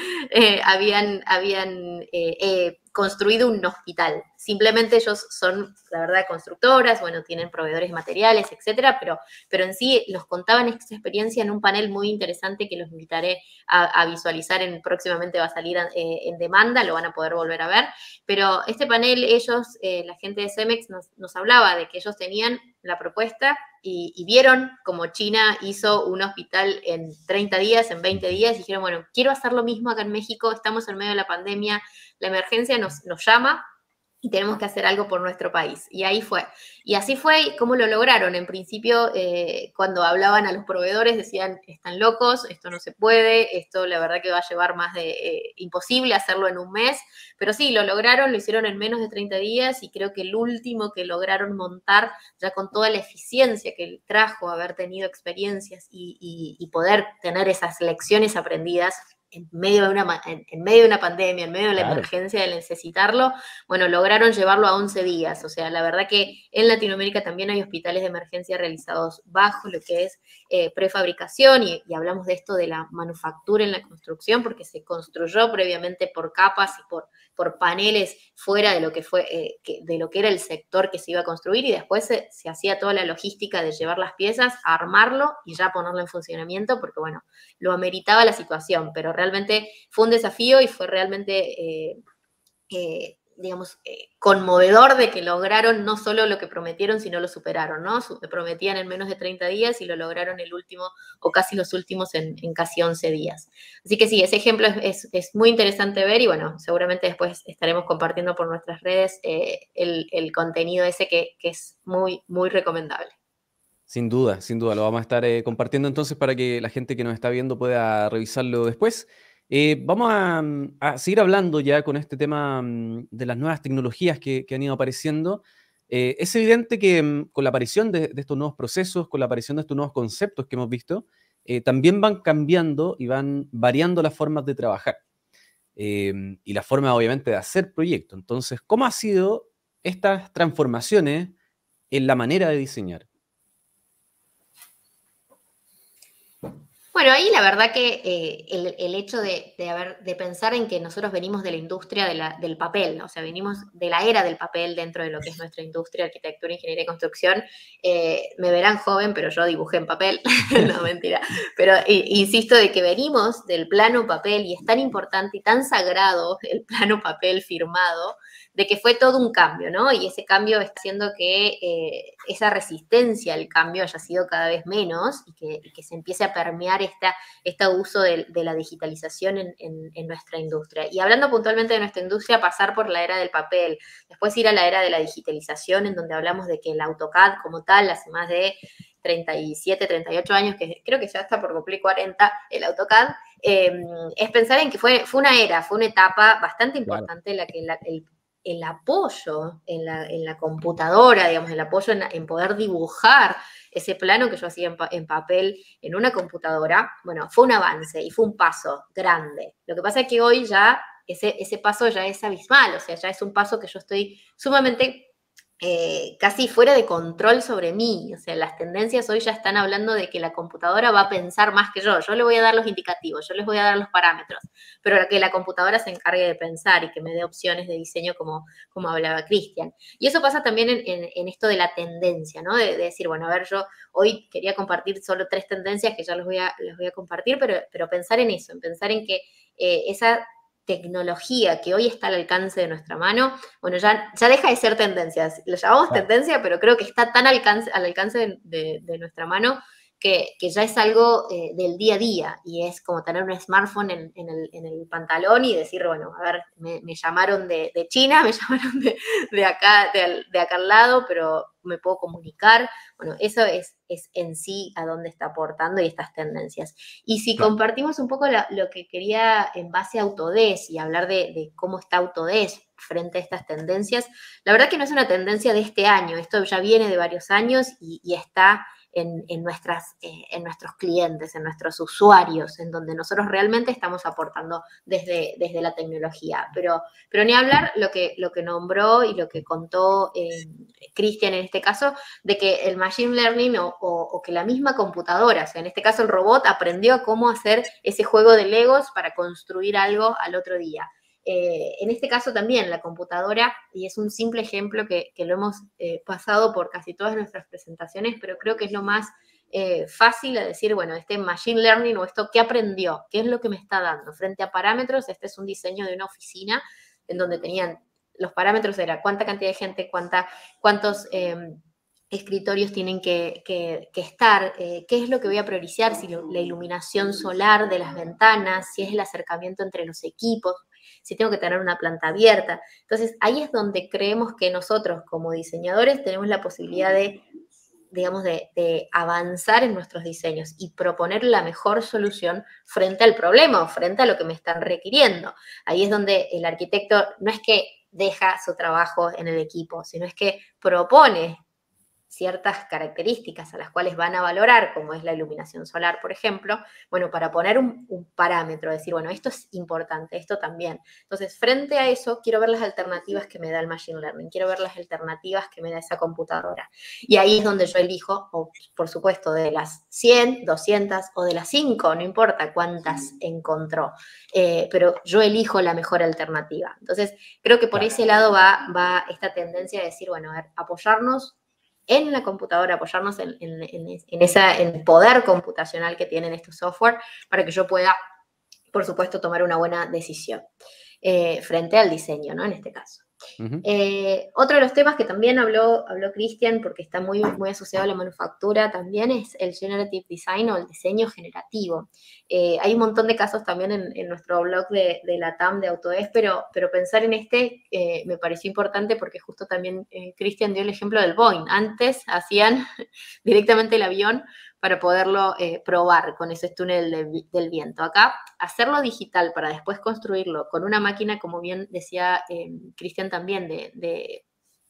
eh, habían, habían eh, eh, construido un hospital. Simplemente ellos son, la verdad, constructoras, bueno, tienen proveedores de materiales, etcétera, pero, pero en sí nos contaban esta experiencia en un panel muy interesante que los invitaré a, a visualizar, en, próximamente va a salir eh, en demanda, lo van a poder volver a ver. Pero este panel, ellos, eh, la gente de Cemex nos, nos hablaba de que ellos tenían la propuesta y, y vieron como China hizo un hospital en treinta días, en veinte días, y dijeron, bueno, quiero hacer lo mismo acá en México, estamos en medio de la pandemia, la emergencia nos, nos llama y tenemos que hacer algo por nuestro país. Y ahí fue. Y así fue como lo lograron. En principio, eh, cuando hablaban a los proveedores, decían, están locos, esto no se puede, esto la verdad que va a llevar más de eh, imposible hacerlo en un mes. Pero sí, lo lograron, lo hicieron en menos de treinta días, y creo que el último que lograron montar, ya con toda la eficiencia que trajo haber tenido experiencias y, y, y poder tener esas lecciones aprendidas, en medio de una, en, en medio de una pandemia, en medio de la claro. emergencia de necesitarlo, bueno, lograron llevarlo a once días. O sea, la verdad que en Latinoamérica también hay hospitales de emergencia realizados bajo lo que es eh, prefabricación, y, y hablamos de esto de la manufactura en la construcción, porque se construyó previamente por capas y por, por paneles fuera de lo que fue, eh, que, de lo que era el sector que se iba a construir, y después se, se hacía toda la logística de llevar las piezas, a armarlo y ya ponerlo en funcionamiento, porque bueno, lo ameritaba la situación, pero realmente fue un desafío y fue realmente, eh, eh, digamos, eh, conmovedor de que lograron no solo lo que prometieron, sino lo superaron, ¿no? Prometían en menos de treinta días y lo lograron el último, o casi los últimos, en, en casi once días. Así que sí, ese ejemplo es, es, es muy interesante ver, y bueno, seguramente después estaremos compartiendo por nuestras redes eh, el, el contenido ese que, que es muy, muy recomendable. Sin duda, sin duda. Lo vamos a estar eh, compartiendo entonces para que la gente que nos está viendo pueda revisarlo después. Eh, vamos a, a seguir hablando ya con este tema um, de las nuevas tecnologías que, que han ido apareciendo. Eh, es evidente que um, con la aparición de, de estos nuevos procesos, con la aparición de estos nuevos conceptos que hemos visto, eh, también van cambiando y van variando las formas de trabajar. Eh, y la forma, obviamente, de hacer proyectos. Entonces, ¿cómo han sido estas transformaciones en la manera de diseñar? Bueno, ahí la verdad que eh, el, el hecho de, de, haber, de pensar en que nosotros venimos de la industria de la, del papel, ¿no? O sea, venimos de la era del papel dentro de lo que es nuestra industria, arquitectura, ingeniería y construcción. Eh, me verán joven, pero yo dibujé en papel, no, mentira. Pero eh, insisto de que venimos del plano papel, y es tan importante y tan sagrado el plano papel firmado, de que fue todo un cambio, ¿no? Y ese cambio está haciendo que eh, esa resistencia al cambio haya sido cada vez menos, y que, y que se empiece a permear esta, este uso de, de la digitalización en, en, en nuestra industria. Y hablando puntualmente de nuestra industria, pasar por la era del papel, después ir a la era de la digitalización, en donde hablamos de que el AutoCAD como tal, hace más de treinta y siete, treinta y ocho años, que creo que ya está por cumplir cuarenta, el AutoCAD, eh, es pensar en que fue, fue una era, fue una etapa bastante importante en la que la, el el apoyo en la, en la computadora, digamos, el apoyo en, en poder dibujar ese plano que yo hacía en, pa en papel en una computadora, bueno, fue un avance y fue un paso grande. Lo que pasa es que hoy ya ese, ese paso ya es abismal, o sea, ya es un paso que yo estoy sumamente Eh, casi fuera de control sobre mí. O sea, las tendencias hoy ya están hablando de que la computadora va a pensar más que yo. Yo le voy a dar los indicativos, yo les voy a dar los parámetros, pero que la computadora se encargue de pensar y que me dé opciones de diseño, como, como hablaba Cristian. Y eso pasa también en, en, en esto de la tendencia, ¿no? De, de decir, bueno, a ver, yo hoy quería compartir solo tres tendencias que ya les voy a, les voy a compartir, pero, pero pensar en eso, en pensar en que eh, esa tecnología que hoy está al alcance de nuestra mano, bueno, ya, ya deja de ser tendencias. Lo llamamos claro. tendencia, pero creo que está tan alcance, al alcance de, de, de nuestra mano que, que ya es algo eh, del día a día, y es como tener un smartphone en, en, el, en el pantalón y decir, bueno, a ver, me, me llamaron de, de China, me llamaron de, de, acá, de, de acá al lado, pero me puedo comunicar. Bueno, eso es, es en sí a dónde está aportando y estas tendencias. Y si claro. compartimos un poco la, lo que quería en base a Autodesk y hablar de, de cómo está Autodesk frente a estas tendencias, la verdad que no es una tendencia de este año, esto ya viene de varios años y, y está en, en, nuestras, eh, en nuestros clientes, en nuestros usuarios, en donde nosotros realmente estamos aportando desde, desde la tecnología. Pero, pero ni hablar lo que, lo que nombró y lo que contó eh, Cristian en este caso, de que el machine learning o, o, o que la misma computadora, o sea, en este caso el robot, aprendió cómo hacer ese juego de Legos para construir algo al otro día. Eh, en este caso también la computadora, y es un simple ejemplo que, que lo hemos eh, pasado por casi todas nuestras presentaciones, pero creo que es lo más eh, fácil a decir, bueno, este machine learning o esto, ¿qué aprendió? ¿Qué es lo que me está dando? Frente a parámetros, este es un diseño de una oficina en donde tenían, los parámetros era cuánta cantidad de gente, cuánta, cuántos... Eh, escritorios tienen que, que, que estar, eh, qué es lo que voy a priorizar, si lo, la iluminación solar de las ventanas, si es el acercamiento entre los equipos, si tengo que tener una planta abierta. Entonces, ahí es donde creemos que nosotros como diseñadores tenemos la posibilidad de, digamos, de, de avanzar en nuestros diseños y proponer la mejor solución frente al problema o frente a lo que me están requiriendo. Ahí es donde el arquitecto no es que deja su trabajo en el equipo, sino es que propone ciertas características a las cuales van a valorar, como es la iluminación solar, por ejemplo, bueno, para poner un, un parámetro, decir, bueno, esto es importante, esto también. Entonces, frente a eso, quiero ver las alternativas que me da el Machine Learning, quiero ver las alternativas que me da esa computadora. Y ahí es donde yo elijo, o por supuesto, de las cien, doscientas o de las cinco, no importa cuántas encontró, eh, pero yo elijo la mejor alternativa. Entonces, creo que por ese lado va, va esta tendencia de decir, bueno, a ver, apoyarnos en la computadora, apoyarnos en, en, en, en esa, en el poder computacional que tienen estos software para que yo pueda, por supuesto, tomar una buena decisión eh, frente al diseño, ¿no? En este caso. Uh-huh. Eh, otro de los temas que también habló, habló Cristian, porque está muy, muy asociado a la manufactura también, es el Generative Design o el diseño generativo. Eh, hay un montón de casos también en, en nuestro blog de, de la T A M de Autodesk, pero, pero pensar en este eh, me pareció importante porque justo también eh, Cristian dio el ejemplo del Boeing. Antes hacían directamente el avión para poderlo eh, probar con ese túnel de, del viento. Acá, hacerlo digital para después construirlo con una máquina, como bien decía eh, Cristian también, de, de,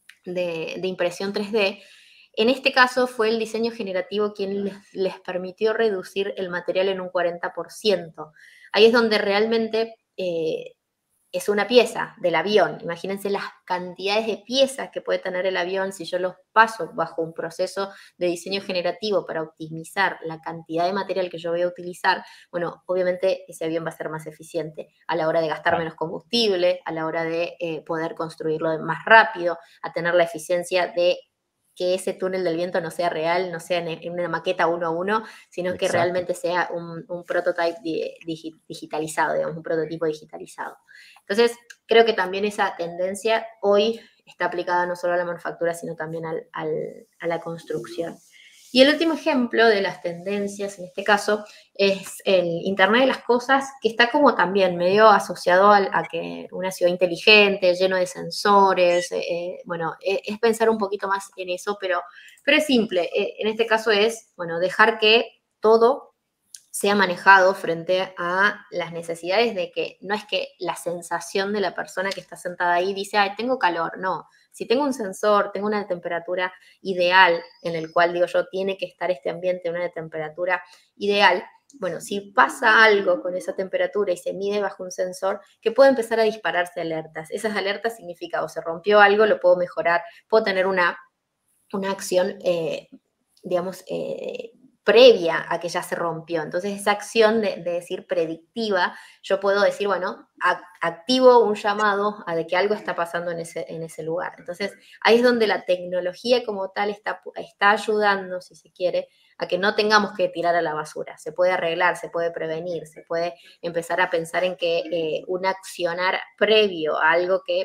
de, de impresión tres D, en este caso fue el diseño generativo quien les, les permitió reducir el material en un cuarenta por ciento. Ahí es donde realmente eh, es una pieza del avión. Imagínense las cantidades de piezas que puede tener el avión si yo los paso bajo un proceso de diseño generativo para optimizar la cantidad de material que yo voy a utilizar. Bueno, obviamente ese avión va a ser más eficiente a la hora de gastar menos combustible, a la hora de eh, poder construirlo más rápido, a tener la eficiencia de que ese túnel del viento no sea real, no sea en una maqueta uno a uno, sino que Exacto. realmente sea un, un prototype di, digitalizado, digamos, un prototipo digitalizado. Entonces, creo que también esa tendencia hoy está aplicada no solo a la manufactura, sino también al, al, a la construcción. Y el último ejemplo de las tendencias, en este caso, es el Internet de las Cosas, que está como también medio asociado a, a que una ciudad inteligente, lleno de sensores, eh, bueno, es, es pensar un poquito más en eso, pero, pero es simple. Eh, en este caso es, bueno, dejar que todo sea manejado frente a las necesidades de que no es que la sensación de la persona que está sentada ahí dice, ay, tengo calor, no. Si tengo un sensor, tengo una temperatura ideal en el cual, digo yo, tiene que estar este ambiente en una temperatura ideal, bueno, si pasa algo con esa temperatura y se mide bajo un sensor, que puede empezar a dispararse alertas. Esas alertas significa o se rompió algo, lo puedo mejorar, puedo tener una, una acción, eh, digamos, eh, previa a que ya se rompió. Entonces, esa acción de, de decir predictiva, yo puedo decir, bueno, a, activo un llamado a de que algo está pasando en ese, en ese lugar. Entonces, ahí es donde la tecnología como tal está, está ayudando, si se quiere, a que no tengamos que tirar a la basura. Se puede arreglar, se puede prevenir, se puede empezar a pensar en que eh, un accionar previo a algo que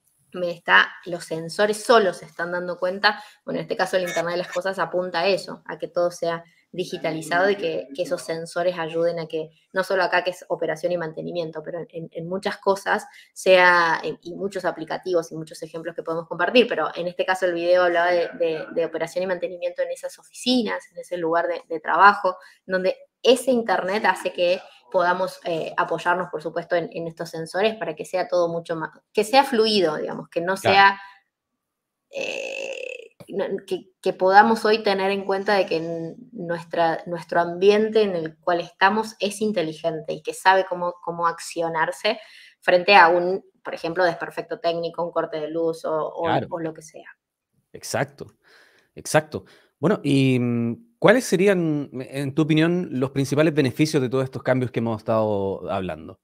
me está, los sensores solos se están dando cuenta, bueno, en este caso el Internet de las Cosas apunta a eso, a que todo sea digitalizado y que, que esos sensores ayuden a que, no solo acá que es operación y mantenimiento, pero en, en muchas cosas sea, y muchos aplicativos y muchos ejemplos que podemos compartir, pero en este caso el video hablaba de, de, de operación y mantenimiento en esas oficinas, en ese lugar de, de trabajo, donde ese Internet hace que podamos eh, apoyarnos, por supuesto, en, en estos sensores para que sea todo mucho más, que sea fluido, digamos, que no sea, claro. eh, que, que podamos hoy tener en cuenta de que nuestra, nuestro ambiente en el cual estamos es inteligente y que sabe cómo, cómo accionarse frente a un, por ejemplo, desperfecto técnico, un corte de luz o, o, Claro. o lo que sea. Exacto, exacto. Bueno, ¿y cuáles serían, en tu opinión, los principales beneficios de todos estos cambios que hemos estado hablando?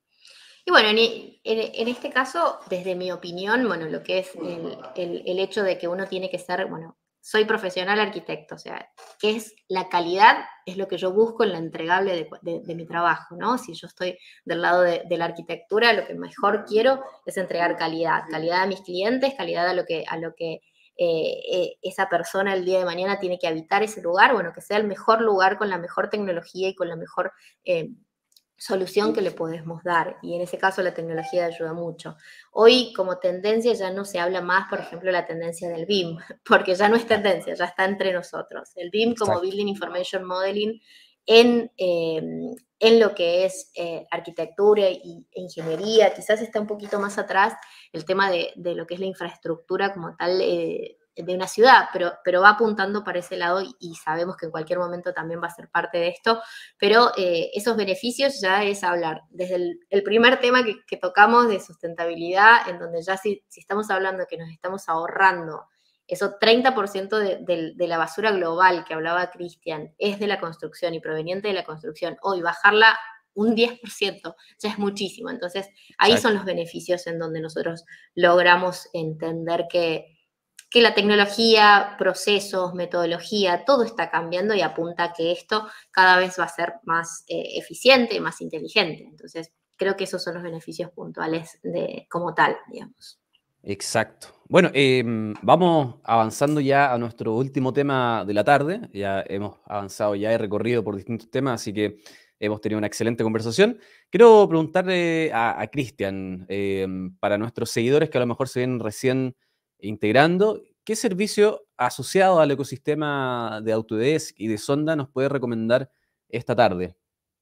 Y bueno, en, en, en este caso, desde mi opinión, bueno, lo que es el, el, el hecho de que uno tiene que ser, bueno, soy profesional arquitecto, o sea, ¿qué es la calidad? Es lo que yo busco en la entregable de, de, de mi trabajo, ¿no? Si yo estoy del lado de, de la arquitectura, lo que mejor quiero es entregar calidad, calidad a mis clientes, calidad a lo que, a lo que eh, eh, esa persona el día de mañana tiene que habitar ese lugar, bueno, que sea el mejor lugar con la mejor tecnología y con la mejor eh, solución que le podemos dar, y en ese caso la tecnología ayuda mucho. Hoy como tendencia ya no se habla más, por ejemplo, la tendencia del B I M, porque ya no es tendencia, ya está entre nosotros. El B I M como Building Information Modeling en, eh, en lo que es eh, arquitectura y, e ingeniería, quizás está un poquito más atrás el tema de, de lo que es la infraestructura como tal eh, de una ciudad, pero, pero va apuntando para ese lado y, y sabemos que en cualquier momento también va a ser parte de esto, pero eh, esos beneficios ya es hablar desde el, el primer tema que, que tocamos de sustentabilidad, en donde ya si, si estamos hablando que nos estamos ahorrando eso treinta por ciento de, de, de la basura global que hablaba Cristian es de la construcción y proveniente de la construcción, hoy bajarla un diez por ciento ya es muchísimo, entonces ahí Exacto. Son los beneficios en donde nosotros logramos entender que que la tecnología, procesos, metodología, todo está cambiando y apunta a que esto cada vez va a ser más eh, eficiente, más inteligente. Entonces, creo que esos son los beneficios puntuales de, como tal, digamos. Exacto. Bueno, eh, vamos avanzando ya a nuestro último tema de la tarde. Ya hemos avanzado, ya he recorrido por distintos temas, así que hemos tenido una excelente conversación. Quiero preguntarle a, a Cristian, eh, para nuestros seguidores que a lo mejor se vienen recién integrando, ¿qué servicio asociado al ecosistema de Autodesk y de Sonda nos puede recomendar esta tarde?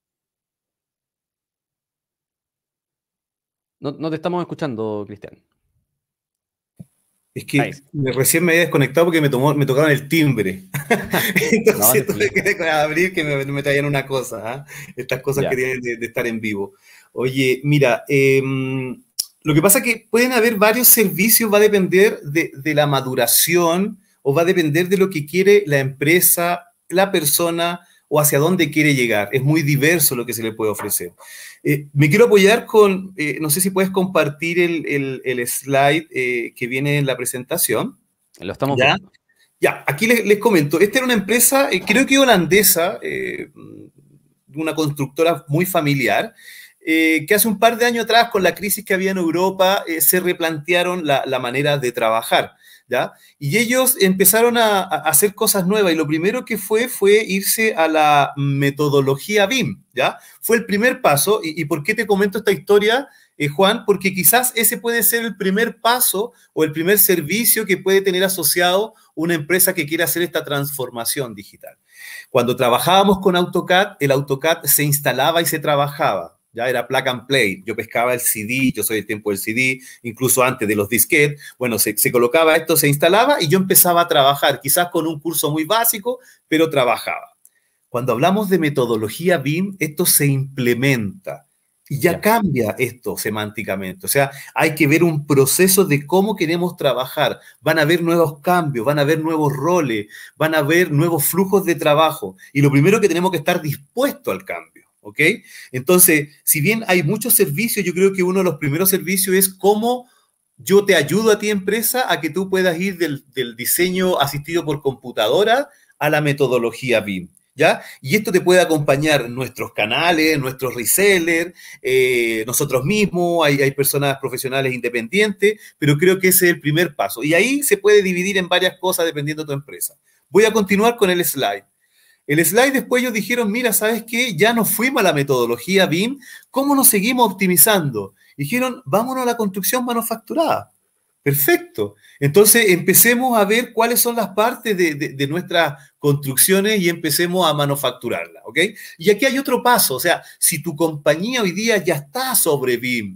No, no te estamos escuchando, Cristian. Es que me, recién me había desconectado porque me, tomó, me tocaron el timbre. Entonces no, tuve que abrir que me, me traían una cosa, ¿eh? Estas cosas ya. Que tienen de, de estar en vivo. Oye, mira, eh, lo que pasa es que pueden haber varios servicios, va a depender de, de la maduración o va a depender de lo que quiere la empresa, la persona o hacia dónde quiere llegar. Es muy diverso lo que se le puede ofrecer. Eh, me quiero apoyar con, eh, no sé si puedes compartir el, el, el slide eh, que viene en la presentación. Lo estamos ¿Ya? viendo. Ya, aquí les, les comento. Esta era una empresa, eh, creo que holandesa, eh, una constructora muy familiar, Eh, que hace un par de años atrás, con la crisis que había en Europa, eh, se replantearon la, la manera de trabajar, ¿ya? Y ellos empezaron a, a hacer cosas nuevas, y lo primero que fue fue irse a la metodología B I M, ¿ya? Fue el primer paso. ¿Y, y por qué te comento esta historia, eh, Juan? Porque quizás ese puede ser el primer paso o el primer servicio que puede tener asociado una empresa que quiere hacer esta transformación digital. Cuando trabajábamos con AutoCAD, el AutoCAD se instalaba y se trabajaba. Ya era plug and play, yo pescaba el C D, yo soy del tiempo del C D, incluso antes de los disquetes, bueno, se, se colocaba esto, se instalaba y yo empezaba a trabajar, quizás con un curso muy básico, pero trabajaba. Cuando hablamos de metodología B I M, esto se implementa y ya, ya cambia esto semánticamente, o sea, hay que ver un proceso de cómo queremos trabajar, van a haber nuevos cambios, van a haber nuevos roles, van a haber nuevos flujos de trabajo y lo primero que tenemos que estar dispuestos al cambio. ¿Ok? Entonces, si bien hay muchos servicios, yo creo que uno de los primeros servicios es cómo yo te ayudo a ti, empresa, a que tú puedas ir del, del diseño asistido por computadora a la metodología B I M, ¿ya? Y esto te puede acompañar nuestros canales, nuestros resellers, eh, nosotros mismos, hay, hay personas profesionales independientes, pero creo que ese es el primer paso. Y ahí se puede dividir en varias cosas dependiendo de tu empresa. Voy a continuar con el slide. El slide después ellos dijeron, mira, ¿sabes qué? Ya nos fuimos a la metodología B I M, ¿cómo nos seguimos optimizando? Dijeron, vámonos a la construcción manufacturada. Perfecto. Entonces empecemos a ver cuáles son las partes de, de, de nuestras construcciones y empecemos a manufacturarlas, ¿ok? Y aquí hay otro paso, o sea, si tu compañía hoy día ya está sobre B I M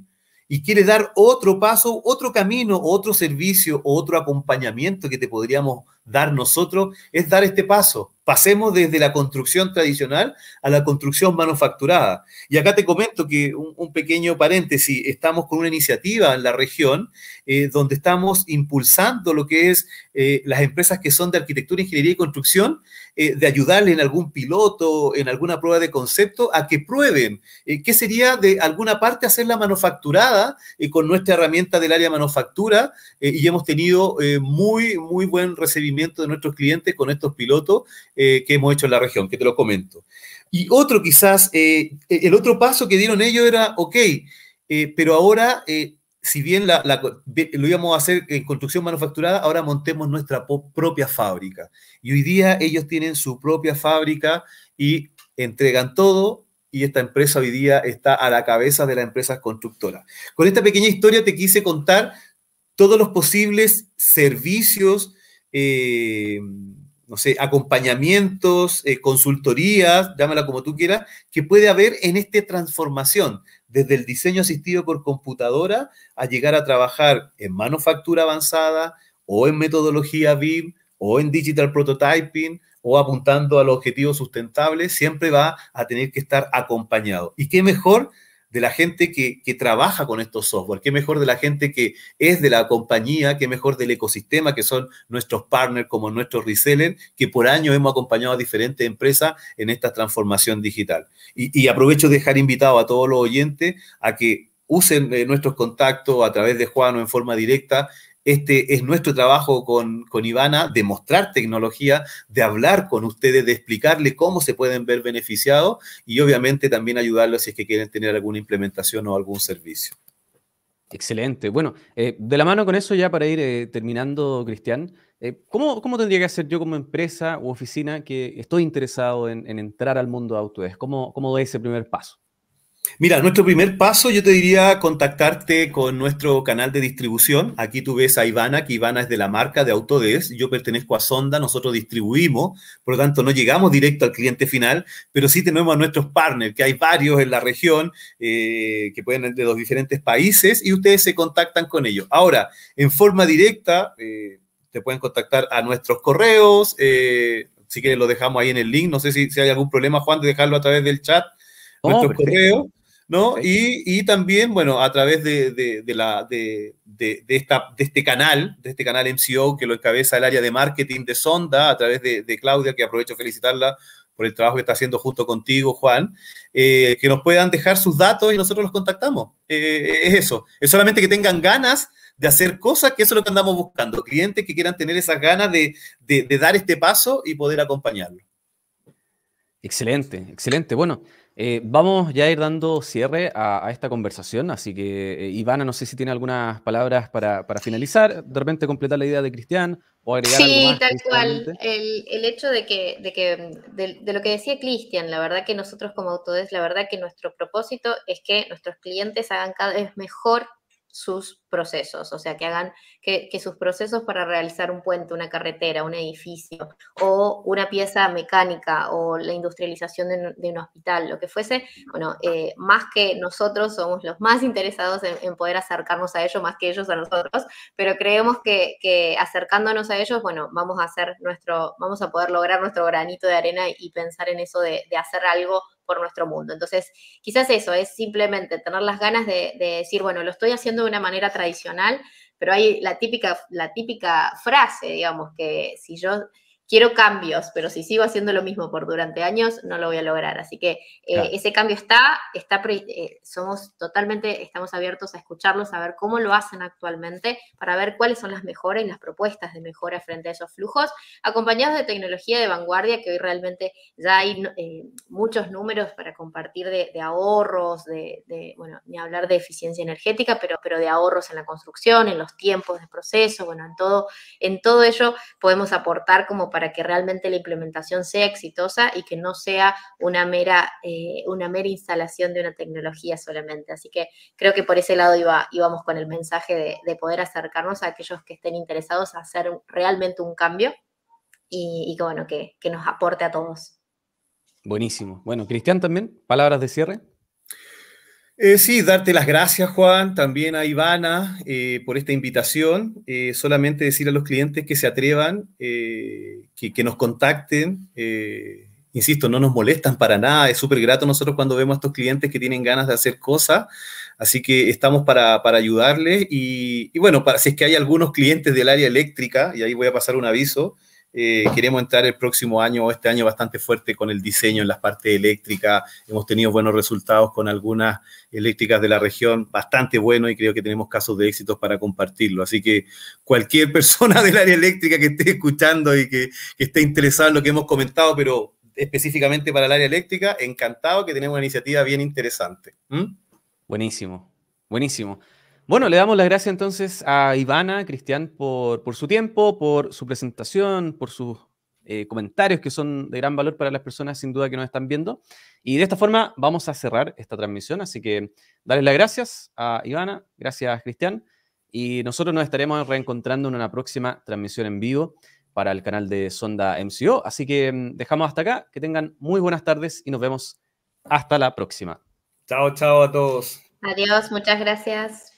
y quiere dar otro paso, otro camino, otro servicio, otro acompañamiento que te podríamos dar nosotros, es dar este paso. Pasemos desde la construcción tradicional a la construcción manufacturada. Y acá te comento que un, un pequeño paréntesis, estamos con una iniciativa en la región eh, donde estamos impulsando lo que es eh, las empresas que son de arquitectura, ingeniería y construcción, eh, de ayudarle en algún piloto, en alguna prueba de concepto, a que prueben eh, qué sería de alguna parte hacerla manufacturada eh, con nuestra herramienta del área manufactura, eh, y hemos tenido eh, muy, muy buen recibimiento de nuestros clientes con estos pilotos eh, que hemos hecho en la región, que te lo comento. Y otro quizás, eh, el otro paso que dieron ellos era, ok, eh, pero ahora... Eh, si bien la, la, lo íbamos a hacer en construcción manufacturada, ahora montemos nuestra propia fábrica. Y hoy día ellos tienen su propia fábrica y entregan todo, y esta empresa hoy día está a la cabeza de las empresas constructoras. Con esta pequeña historia te quise contar todos los posibles servicios, eh, no sé, acompañamientos, eh, consultorías, llámala como tú quieras, que puede haber en esta transformación, desde el diseño asistido por computadora a llegar a trabajar en manufactura avanzada o en metodología B I M o en digital prototyping o apuntando a los objetivos sustentables, siempre va a tener que estar acompañado. ¿Y qué mejor de la gente que, que trabaja con estos software? ¿Qué mejor de la gente que es de la compañía? ¿Qué mejor del ecosistema que son nuestros partners como nuestros resellers, que por años hemos acompañado a diferentes empresas en esta transformación digital? Y, y aprovecho de dejar invitado a todos los oyentes a que usen eh, nuestros contactos a través de Juan o en forma directa. Este es nuestro trabajo con, con Ivana, de mostrar tecnología, de hablar con ustedes, de explicarles cómo se pueden ver beneficiados y obviamente también ayudarlos si es que quieren tener alguna implementación o algún servicio. Excelente. Bueno, eh, de la mano con eso ya para ir eh, terminando, Cristian, eh, ¿cómo, ¿cómo tendría que hacer yo como empresa u oficina que estoy interesado en, en entrar al mundo de Autodesk? ¿Cómo, cómo doy ese primer paso? Mira, nuestro primer paso yo te diría contactarte con nuestro canal de distribución. Aquí tú ves a Ivana, que Ivana es de la marca de Autodesk. Yo pertenezco a Sonda, nosotros distribuimos, por lo tanto no llegamos directo al cliente final, pero sí tenemos a nuestros partners, que hay varios en la región, eh, que pueden ser de los diferentes países, y ustedes se contactan con ellos. Ahora, en forma directa, eh, te pueden contactar a nuestros correos, eh, si quieres lo dejamos ahí en el link. No sé si, si hay algún problema, Juan, de dejarlo a través del chat. Oh, Nuestros perfecto. correos, ¿no? Perfecto. Y, y también, bueno, a través de, de, de, la, de, de, de, esta, de este canal, de este canal M C O que lo encabeza el área de marketing de Sonda, a través de, de Claudia, que aprovecho de felicitarla por el trabajo que está haciendo junto contigo, Juan, eh, que nos puedan dejar sus datos y nosotros los contactamos. Eh, es eso, es solamente que tengan ganas de hacer cosas, que eso es lo que andamos buscando, clientes que quieran tener esas ganas de, de, de dar este paso y poder acompañarlo. Excelente, excelente. Bueno, eh, vamos ya a ir dando cierre a, a esta conversación, así que eh, Ivana, no sé si tiene algunas palabras para, para finalizar, de repente completar la idea de Cristian o agregar algo Sí, más tal cual. adicionalmente. El, el hecho de que, de, que de, de lo que decía Cristian, la verdad que nosotros como Autodesk, la verdad que nuestro propósito es que nuestros clientes hagan cada vez mejor sus procesos, o sea, que hagan que, que sus procesos para realizar un puente, una carretera, un edificio o una pieza mecánica o la industrialización de, de un hospital, lo que fuese, bueno, eh, más que nosotros somos los más interesados en, en poder acercarnos a ellos, más que ellos a nosotros, pero creemos que, que acercándonos a ellos, bueno, vamos a hacer nuestro, vamos a poder lograr nuestro granito de arena y pensar en eso de, de hacer algo por nuestro mundo. Entonces, quizás eso es simplemente tener las ganas de, de decir, bueno, lo estoy haciendo de una manera tradicional, pero hay la típica, la típica frase, digamos, que si yo quiero cambios, pero si sigo haciendo lo mismo por durante años, no lo voy a lograr. Así que eh, claro. ese cambio está, está eh, somos totalmente, estamos abiertos a escucharlos, a ver cómo lo hacen actualmente, para ver cuáles son las mejoras y las propuestas de mejora frente a esos flujos, acompañados de tecnología de vanguardia, que hoy realmente ya hay eh, muchos números para compartir de, de ahorros, de, de, bueno, ni hablar de eficiencia energética, pero, pero de ahorros en la construcción, en los tiempos de proceso, bueno, en todo, en todo ello podemos aportar como para que realmente la implementación sea exitosa y que no sea una mera, eh, una mera instalación de una tecnología solamente. Así que creo que por ese lado iba, íbamos con el mensaje de, de poder acercarnos a aquellos que estén interesados a hacer realmente un cambio y, y que, bueno, que, que nos aporte a todos. Buenísimo. Bueno, Cristian también, palabras de cierre. Eh, sí, darte las gracias, Juan, también a Ivana eh, por esta invitación. Eh, solamente decir a los clientes que se atrevan, eh, que, que nos contacten. Eh, insisto, no nos molestan para nada. Es súper grato nosotros cuando vemos a estos clientes que tienen ganas de hacer cosas. Así que estamos para, para ayudarles. Y, y bueno, para, si es que hay algunos clientes del área eléctrica, y ahí voy a pasar un aviso. Eh, queremos entrar el próximo año o este año bastante fuerte con el diseño en las partes eléctricas. Hemos tenido buenos resultados con algunas eléctricas de la región, bastante bueno, y creo que tenemos casos de éxitos para compartirlo. Así que cualquier persona del área eléctrica que esté escuchando y que, que esté interesado en lo que hemos comentado, pero específicamente para el área eléctrica, encantado que tenemos una iniciativa bien interesante. ¿Mm? Buenísimo, buenísimo. Bueno, le damos las gracias entonces a Ivana, Cristian, por, por su tiempo, por su presentación, por sus eh, comentarios que son de gran valor para las personas sin duda que nos están viendo. Y de esta forma vamos a cerrar esta transmisión, así que darles las gracias a Ivana, gracias Cristian, y nosotros nos estaremos reencontrando en una próxima transmisión en vivo para el canal de Sonda M C O. Así que mm, dejamos hasta acá, que tengan muy buenas tardes y nos vemos hasta la próxima. Chao, chao a todos. Adiós, muchas gracias.